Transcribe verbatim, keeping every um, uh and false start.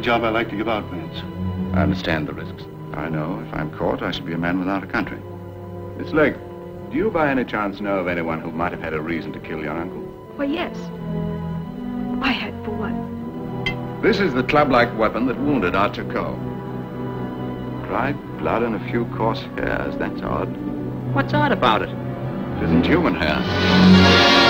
job I like to give out, Vance. I understand the risks. I know. If I'm caught, I shall be a man without a country. Miss Lake, do you by any chance know of anyone who might have had a reason to kill your uncle? Why, yes. I had, for one. This is the club-like weapon that wounded Archer Coe. Dried blood and a few coarse hairs. That's odd. What's odd about it? It isn't human hair.